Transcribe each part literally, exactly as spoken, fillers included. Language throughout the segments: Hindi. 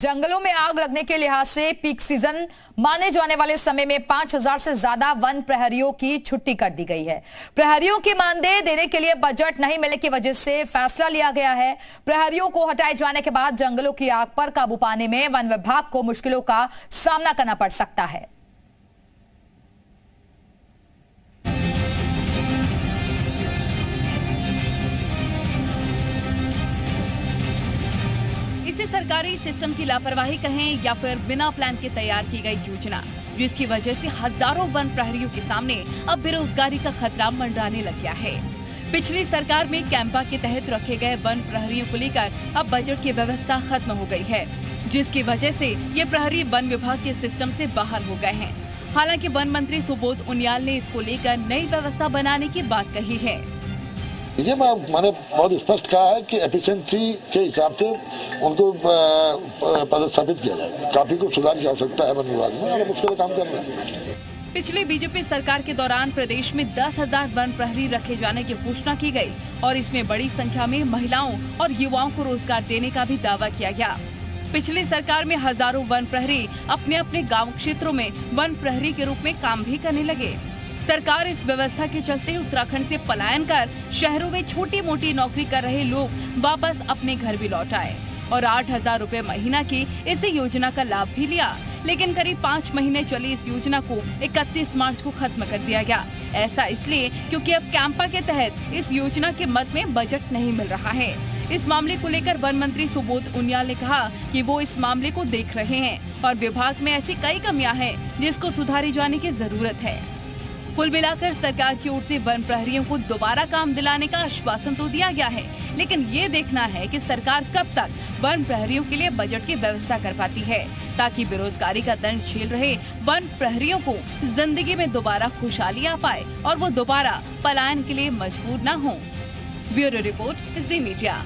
जंगलों में आग लगने के लिहाज से पीक सीजन माने जाने वाले समय में पांच हज़ार से ज्यादा वन प्रहरियों की छुट्टी कर दी गई है। प्रहरियों की मानदेय देने के लिए बजट नहीं मिलने की वजह से फैसला लिया गया है। प्रहरियों को हटाए जाने के बाद जंगलों की आग पर काबू पाने में वन विभाग को मुश्किलों का सामना करना पड़ सकता है। इसे सरकारी सिस्टम की लापरवाही कहें या फिर बिना प्लान के तैयार की गई योजना, जिसकी वजह से हजारों वन प्रहरियों के सामने अब बेरोजगारी का खतरा मंडराने लग गया है। पिछली सरकार में कैंपा के तहत रखे गए वन प्रहरियों को लेकर अब बजट की व्यवस्था खत्म हो गई है, जिसकी वजह से ये प्रहरी वन विभाग के सिस्टम से बाहर हो गए हैं। हालांकि वन मंत्री सुबोध उनियाल ने इसको लेकर नई व्यवस्था बनाने की बात कही है। ये मैंने बहुत स्पष्ट कहा है कि एफिशिएंसी के हिसाब से उनको पदस्थापित किया जाएगा। काफी कुछ सुधार की आवश्यकता है वन विभाग में और उसके लिए काम कर रहे हैं। पिछली बीजेपी सरकार के दौरान प्रदेश में दस हजार वन प्रहरी रखे जाने की घोषणा की गई और इसमें बड़ी संख्या में महिलाओं और युवाओं को रोजगार देने का भी दावा किया गया। पिछली सरकार में हजारों वन प्रहरी अपने अपने गाँव क्षेत्रों में वन प्रहरी के रूप में काम भी करने लगे। सरकार इस व्यवस्था के चलते उत्तराखंड से पलायन कर शहरों में छोटी मोटी नौकरी कर रहे लोग वापस अपने घर भी लौट आए और आठ हजार रूपए महीना की इस योजना का लाभ भी लिया। लेकिन करीब पाँच महीने चली इस योजना को इकतीस मार्च को खत्म कर दिया गया। ऐसा इसलिए क्योंकि अब कैंपा के तहत इस योजना के मद में बजट नहीं मिल रहा है। इस मामले को लेकर वन मंत्री सुबोध उनियाल ने कहा कि वो इस मामले को देख रहे हैं और विभाग में ऐसी कई कमियां हैं जिसको सुधारी जाने की जरूरत है। कुल मिलाकर सरकार की ओर से वन प्रहरियों को दोबारा काम दिलाने का आश्वासन तो दिया गया है, लेकिन ये देखना है कि सरकार कब तक वन प्रहरियों के लिए बजट की व्यवस्था कर पाती है, ताकि बेरोजगारी का दंड झेल रहे वन प्रहरियों को जिंदगी में दोबारा खुशहाली आ पाए और वो दोबारा पलायन के लिए मजबूर न हो। Bureau report, Zee media.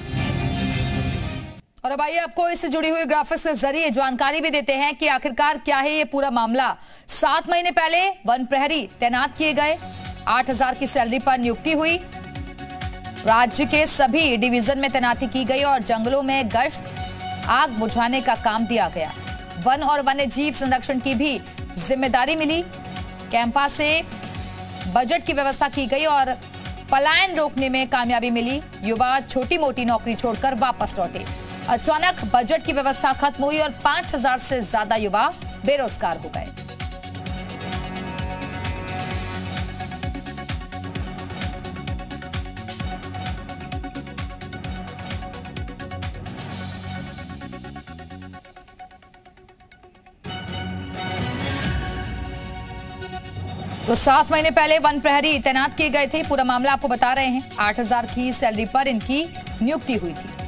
और अब आइए आपको इससे जुड़ी हुई ग्राफिक्स के जरिए जानकारी भी देते हैं कि आखिरकार क्या है ये पूरा मामला। सात महीने पहले वन प्रहरी तैनात किए गए, आठ हजार की सैलरी पर नियुक्ति हुई, राज्य के सभी डिवीजन में तैनाती की गई और जंगलों में गश्त, आग बुझाने का काम दिया गया। वन और वन्य जीव संरक्षण की भी जिम्मेदारी मिली। कैंपा से बजट की व्यवस्था की गई और पलायन रोकने में कामयाबी मिली। युवा छोटी मोटी नौकरी छोड़कर वापस लौटे। अचानक बजट की व्यवस्था खत्म हुई और पांच हजार से ज्यादा युवा बेरोजगार हो गए। तो सात महीने पहले वन प्रहरी तैनात किए गए थे। पूरा मामला आपको बता रहे हैं। आठ हजार की सैलरी पर इनकी नियुक्ति हुई थी।